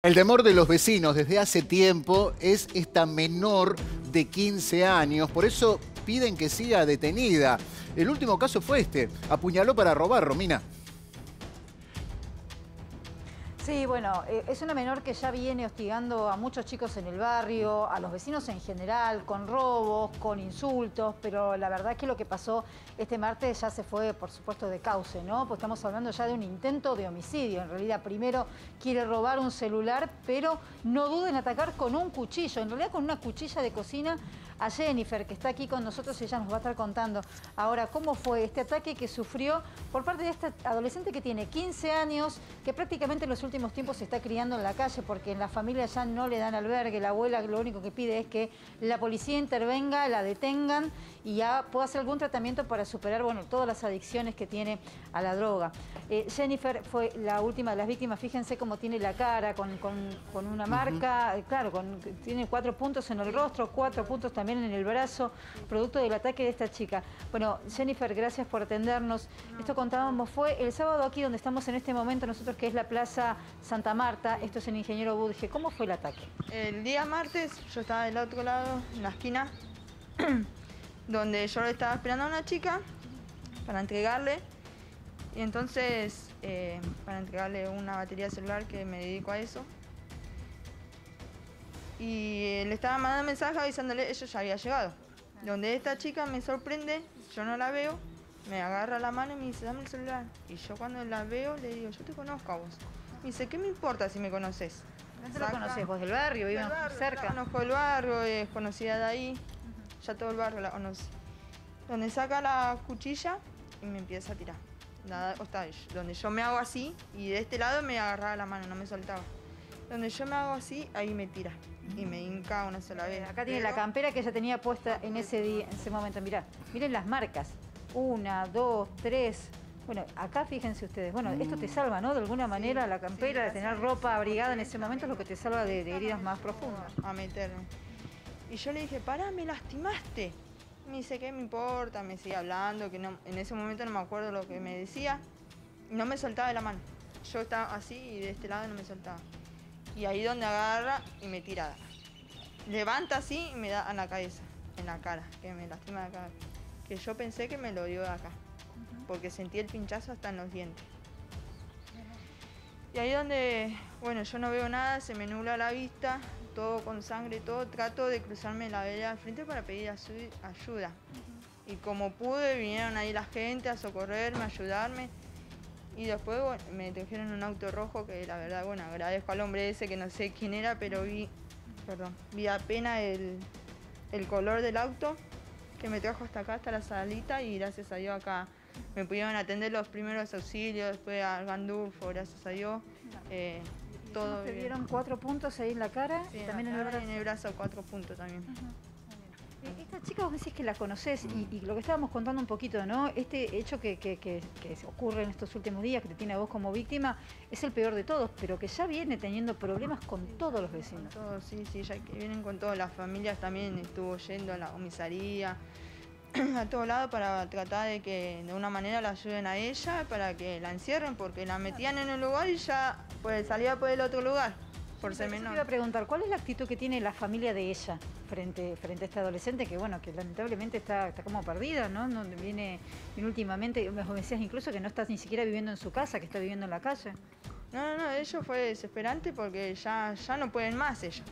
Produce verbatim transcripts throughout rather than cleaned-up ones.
El temor de los vecinos desde hace tiempo es esta menor de quince años, por eso piden que siga detenida. El último caso fue este, apuñaló para robar, Romina. Sí, bueno, eh, es una menor que ya viene hostigando a muchos chicos en el barrio, a los vecinos en general, con robos, con insultos, pero la verdad es que lo que pasó este martes ya se fue, por supuesto, de cauce, ¿no? Pues estamos hablando ya de un intento de homicidio. En realidad, primero quiere robar un celular, pero no duden en atacar con un cuchillo, en realidad con una cuchilla de cocina a Jennifer, que está aquí con nosotros y ella nos va a estar contando ahora cómo fue este ataque que sufrió por parte de esta adolescente que tiene quince años, que prácticamente en los últimos tiempos se está criando en la calle porque en la familia ya no le dan albergue. La abuela lo único que pide es que la policía intervenga, la detengan y ya pueda hacer algún tratamiento para superar, bueno, todas las adicciones que tiene a la droga. Eh, Jennifer fue la última de las víctimas. Fíjense cómo tiene la cara, con, con, con una marca, uh-huh. claro, con, tiene cuatro puntos en el rostro, cuatro puntos también en el brazo, producto del ataque de esta chica. Bueno, Jennifer, gracias por atendernos. Esto contábamos, fue el sábado aquí donde estamos en este momento nosotros, que es la Plaza Santa Marta. Esto es el Ingeniero Budge. ¿Cómo fue el ataque? El día martes yo estaba del otro lado, en la esquina, donde yo estaba esperando a una chica para entregarle. Y entonces, eh, para entregarle una batería de celular, que me dedico a eso. Y le estaba mandando mensaje avisándole que ella ya había llegado. Donde esta chica me sorprende, yo no la veo, me agarra la mano y me dice, dame el celular. Y yo cuando la veo le digo, yo te conozco a vos. Me dice, ¿qué me importa si me conoces? ¿Dónde lo conoces? ¿Vos del barrio? ¿Viven cerca? Yo conozco el barrio, es conocida de ahí. Uh-huh. Ya todo el barrio la conoce. Donde saca la cuchilla y me empieza a tirar. Nada, o está, donde yo me hago así y de este lado me agarraba la mano, no me soltaba. Donde yo me hago así, ahí me tira y me hinca una sola vez. Acá tiene la campera que ella tenía puesta en ese día, en ese momento. Mirá, miren las marcas. Una, dos, tres. Bueno, acá fíjense ustedes. Bueno, esto te salva, ¿no? De alguna manera, sí, la campera, sí, de tener ropa abrigada en ese momento es lo que te salva de, de heridas más profundas. A meterme. Y yo le dije, pará, me lastimaste. Me dice, ¿qué me importa? Me sigue hablando, que no, en ese momento no me acuerdo lo que me decía. No me soltaba de la mano. Yo estaba así y de este lado no me soltaba. Y ahí donde agarra y me tira. Levanta así y me da en la cabeza, en la cara, que me lastima la cara. Que yo pensé que me lo dio de acá, porque sentí el pinchazo hasta en los dientes. Y ahí donde, bueno, yo no veo nada, se me nubla la vista, todo con sangre, todo. Trato de cruzarme la vereda al frente para pedir ayuda. Y como pude, vinieron ahí la gente a socorrerme, a ayudarme. Y después, bueno, me trajeron un auto rojo que la verdad, bueno, agradezco al hombre ese que no sé quién era, pero vi, perdón, vi apenas el, el color del auto que me trajo hasta acá, hasta la salita, y gracias a Dios acá me pudieron atender los primeros auxilios, después al Gandulfo, gracias a Dios. Eh, todo ¿Te dieron cuatro puntos ahí en la cara? Sí, también en, en el brazo. En el brazo cuatro puntos también. Uh-huh. Esta chica vos decís que la conocés y, y lo que estábamos contando un poquito, ¿no? Este hecho que, que, que, que ocurre en estos últimos días, que te tiene a vos como víctima, es el peor de todos, pero que ya viene teniendo problemas con todos los vecinos. Con todos, sí, sí, ya que vienen con todas las familias, también estuvo yendo a la comisaría, a todos lados para tratar de que de una manera la ayuden a ella, para que la encierren, porque la metían en un lugar y ya pues, salía por el otro lugar. Por ser menor. Te iba a preguntar, ¿cuál es la actitud que tiene la familia de ella frente, frente a esta adolescente que, bueno, que lamentablemente está, está como perdida, ¿no? Donde viene, viene últimamente, me decías incluso que no está ni siquiera viviendo en su casa, que está viviendo en la calle. No, no, no, ellos fue desesperante porque ya, ya no pueden más ellos.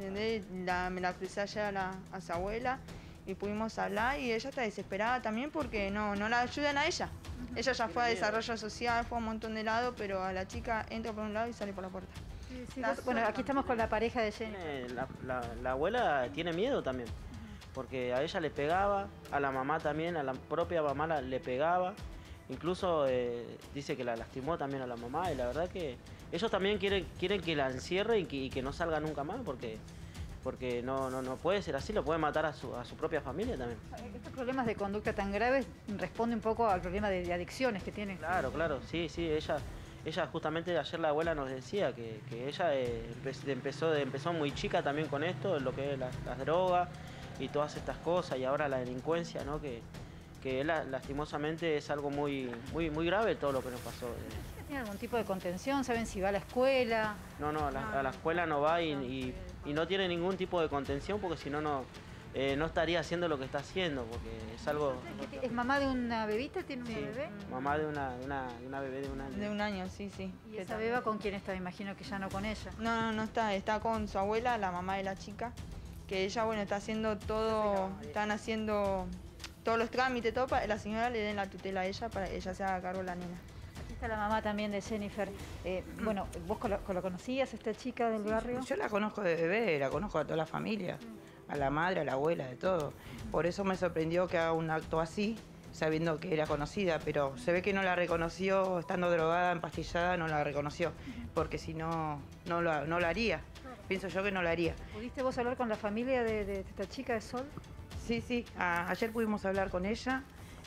La, me la crucé allá a, la, a su abuela y pudimos hablar y ella está desesperada también porque no, no la ayudan a ella. Uh-huh. Ella ya fue a desarrollo social, fue a un montón de lados, pero a la chica entra por un lado y sale por la puerta. Sí, sí, vos, bueno, aquí estamos con la pareja de Jennifer. La, la, la abuela tiene miedo también, porque a ella le pegaba, a la mamá también, a la propia mamá la, le pegaba. Incluso eh, dice que la lastimó también a la mamá y la verdad que ellos también quieren, quieren que la encierre y que, y que no salga nunca más porque, porque no, no, no puede ser así, lo puede matar a su, a su propia familia también. Estos problemas de conducta tan graves responden un poco al problema de, de adicciones que tienen. Claro, claro, sí, sí, ella... Ella justamente ayer la abuela nos decía que, que ella eh, empezó, empezó muy chica también con esto, lo que es la, las drogas y todas estas cosas y ahora la delincuencia, ¿no? Que, que la, lastimosamente es algo muy, muy, muy grave todo lo que nos pasó. ¿Tiene algún tipo de contención? ¿Saben si va a la escuela? No, no, a la, a la escuela no va y, y, y no tiene ningún tipo de contención porque si no, no, eh, no estaría haciendo lo que está haciendo, porque es algo... ¿Es mamá de una bebita? ¿Tiene una Sí, bebé? mamá de una, de, una, de una bebé de un año. De un año, sí, sí. ¿Y esa beba con quién está? Me imagino que ya no con ella. No, no, no está, está con su abuela, la mamá de la chica, que ella, bueno, está haciendo todo, están haciendo todos los trámites, todo para que la señora le den la tutela a ella para que ella se haga cargo de la nena. Aquí está la mamá también de Jennifer. Eh, bueno, ¿vos lo, lo conocías, esta chica del barrio? Yo la conozco de bebé, la conozco a toda la familia, a la madre, a la abuela, de todo. Por eso me sorprendió que haga un acto así, sabiendo que era conocida, pero se ve que no la reconoció, estando drogada, empastillada, no la reconoció, porque si no, no lo, no lo haría. Pienso yo que no lo haría. ¿Pudiste vos hablar con la familia de, de esta chica de Sol? Sí, sí, a, ayer pudimos hablar con ella,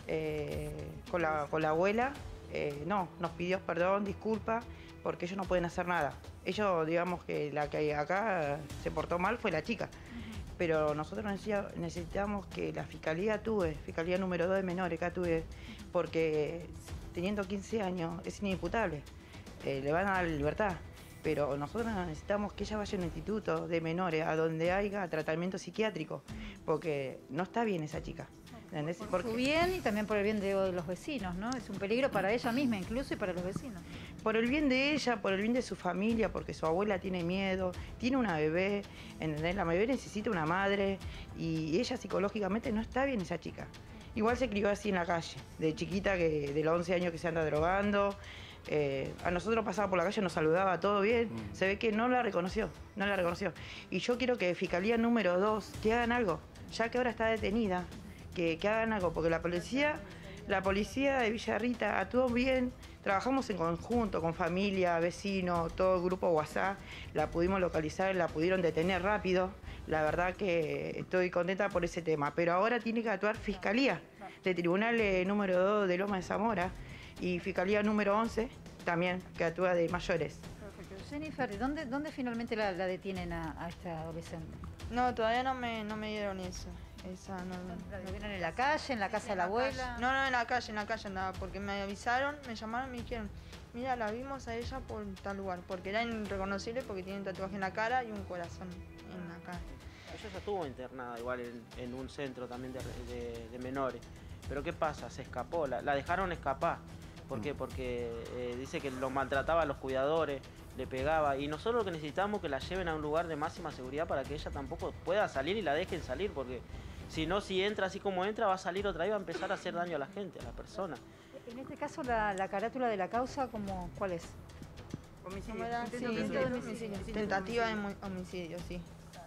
eh, con, la, con la abuela. Eh, no, nos pidió perdón, disculpa, porque ellos no pueden hacer nada. Ellos, digamos que la que acá se portó mal fue la chica. Pero nosotros necesitamos que la fiscalía actúe, fiscalía número dos de menores que actúe, porque teniendo quince años es inimputable, eh, le van a dar la libertad. Pero nosotros necesitamos que ella vaya a un instituto de menores, a donde haya tratamiento psiquiátrico, porque no está bien esa chica. ¿Entendés? Por Porque su bien y también por el bien de, de los vecinos, ¿no? Es un peligro para ella misma incluso y para los vecinos. por el bien de ella, por el bien de su familia, porque su abuela tiene miedo, tiene una bebé, ¿entendés? La bebé necesita una madre y ella psicológicamente no está bien esa chica. Igual se crió así en la calle, de chiquita, que de los once años que se anda drogando. Eh, a nosotros pasaba por la calle, nos saludaba, todo bien. Mm. Se ve que no la reconoció, no la reconoció. Y yo quiero que Fiscalía número dos, que hagan algo, ya que ahora está detenida, que, que hagan algo, porque la policía, la policía de Villarrita actuó bien, trabajamos en conjunto, con familia, vecinos, todo el grupo WhatsApp, la pudimos localizar, la pudieron detener rápido. La verdad que estoy contenta por ese tema, pero ahora tiene que actuar Fiscalía de Tribunal eh, número dos de Loma de Zamora y Fiscalía número once también, que actúa de mayores. Perfecto. Jennifer, ¿dónde, dónde finalmente la, la detienen a, a esta adolescente? No, todavía no me, no me dieron eso. Esa no, no. ¿La vieron en la calle, en la casa de la abuela? No, no, en la calle, en la calle andaba, porque me avisaron, me llamaron y me dijeron, mira, la vimos a ella por tal lugar, porque era irreconocible porque tiene un tatuaje en la cara y un corazón en la cara. Ella ya estuvo internada igual en, en un centro también de, de, de menores. Pero ¿qué pasa? Se escapó, la, la dejaron escapar. ¿Por qué? Porque eh, dice que lo maltrataba a los cuidadores, le pegaba. Y nosotros lo que necesitamos es que la lleven a un lugar de máxima seguridad para que ella tampoco pueda salir y la dejen salir. Porque si no, si entra así como entra, va a salir otra vez y va a empezar a hacer daño a la gente, a la persona. En este caso, la, la carátula de la causa, ¿cómo, ¿cuál es? Homicidio. Sí, homicidio. Tentativa de homicidio, sí.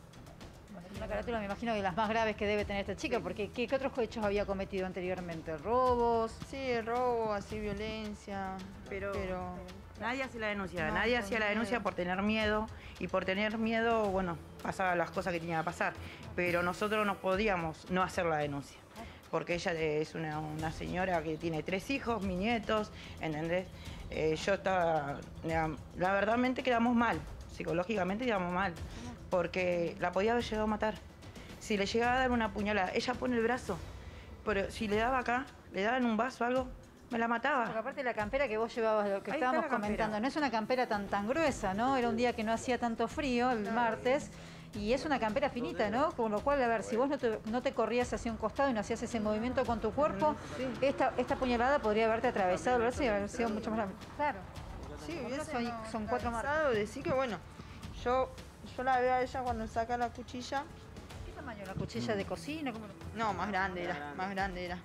Una carátula, me imagino, que las más graves que debe tener esta chica, porque ¿qué, qué otros hechos había cometido anteriormente? ¿Robos? Sí, robo, así, violencia, pero... pero... Nadie hacía la denuncia, No, nadie por hacía la miedo. denuncia por tener miedo, y por tener miedo, bueno, pasaban las cosas que tenían que pasar, pero nosotros no podíamos no hacer la denuncia, porque ella es una, una señora que tiene tres hijos, mis nietos, ¿entendés? Eh, yo estaba, la, la verdadmente quedamos mal, psicológicamente quedamos mal, porque la podía haber llegado a matar. Si le llegaba a dar una puñalada, ella pone el brazo, pero si le daba acá, le daba en un vaso o algo, me la mataba. Porque aparte la campera que vos llevabas, lo que Ahí está estábamos la campera. comentando, no es una campera tan, tan gruesa, ¿no? Era un día que no hacía tanto frío, el martes, y es una campera finita, ¿no? Con lo cual, a ver, si vos no te, no te corrías hacia un costado y no hacías ese movimiento con tu cuerpo, esta, esta puñalada podría haberte atravesado el brazo y haber sido mucho más... Claro. Sí, Por hubiese eso hay- son cuatro marcas. Decir que, bueno, yo, yo la veo a ella cuando saca la cuchilla. ¿Qué tamaño? ¿La cuchilla de cocina? ¿Cómo lo- No, más grande era, más grande era.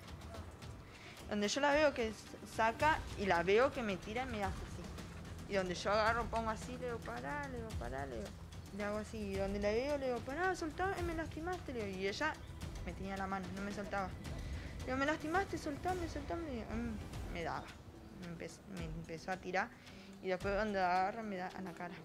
Donde yo la veo que s- saca y la veo que me tira y me hace así. Y donde yo agarro, pongo así, le digo, pará, le digo, pará, le digo. Le hago así. Y donde la veo, le digo, pará, soltá, me lastimaste, le digo. Y ella me tenía la mano, no me soltaba. Le digo, me lastimaste, soltame, soltame. Le digo, "Mm", me daba. Me empezó, me empezó a tirar. Y después cuando la agarra, me da a la cara.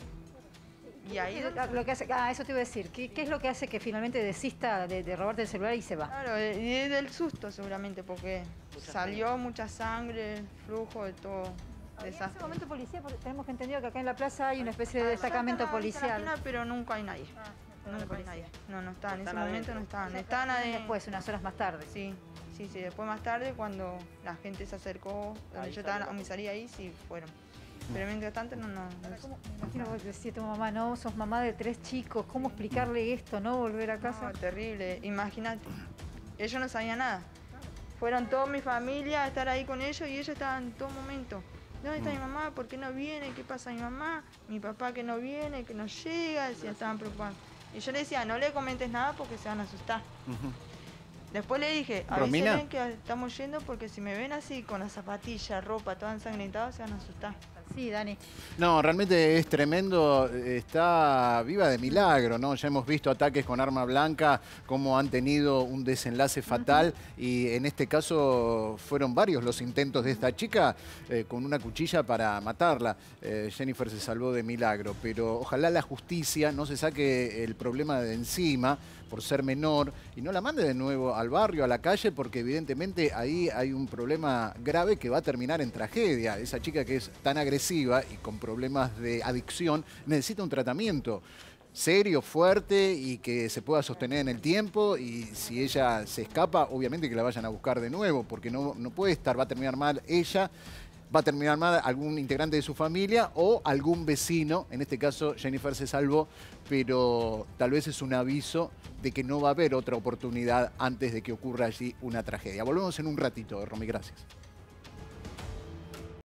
Y ahí... ¿Qué es lo- lo que hace, ah, eso te iba a decir. ¿Qué, qué es lo que hace que finalmente desista de, de robarte el celular y se va? Claro, y es del susto seguramente, porque Mucha salió sangre. mucha sangre, flujo de todo, En ese desastre. momento policía, porque tenemos que entender que acá en la plaza hay una especie de Ah, destacamento está la- está la policial. fila, pero nunca hay nadie. Ah, Nunca hay nadie. No, no estaban, en ese Están momento adentro. no estaban. Estaban adentro. Después, unas horas más tarde. Sí, sí, sí. Después más tarde, cuando la gente se acercó, donde Ahí yo estaba en la salió. comisaría ahí, sí fueron. Pero mientras tanto no, no. no ¿Cómo? Me imagino vos decías tu mamá, ¿no? Sos mamá de tres chicos, ¿cómo explicarle esto, no? Volver a casa. No, terrible, imagínate. Ellos no sabían nada. Fueron toda mi familia a estar ahí con ellos y ellos estaban en todo momento. ¿Dónde está mi mamá? ¿Por qué no viene? ¿Qué pasa a mi mamá? Mi papá que no viene, que no llega, decía, estaban preocupados. Y yo le decía, no le comentes nada porque se van a asustar. Ujú. Después le dije, ¿Romina? avísenle que estamos yendo porque si me ven así con las zapatillas, ropa, todo ensangrentado, se van a asustar. Sí, Dani. No, realmente es tremendo, está viva de milagro, ¿no? Ya hemos visto ataques con arma blanca, cómo han tenido un desenlace fatal, uh-huh. y en este caso fueron varios los intentos de esta chica eh, con una cuchilla para matarla. Eh, Jennifer se salvó de milagro, pero ojalá la justicia no se saque el problema de encima por ser menor y no la mande de nuevo al barrio, a la calle, porque evidentemente ahí hay un problema grave que va a terminar en tragedia. Esa chica que es tan agresiva y con problemas de adicción necesita un tratamiento serio, fuerte y que se pueda sostener en el tiempo, y si ella se escapa, obviamente que la vayan a buscar de nuevo, porque no, no puede estar, va a terminar mal ella, va a terminar mal algún integrante de su familia o algún vecino. En este caso Jennifer se salvó, pero tal vez es un aviso de que no va a haber otra oportunidad antes de que ocurra allí una tragedia. Volvemos en un ratito, Romy, gracias.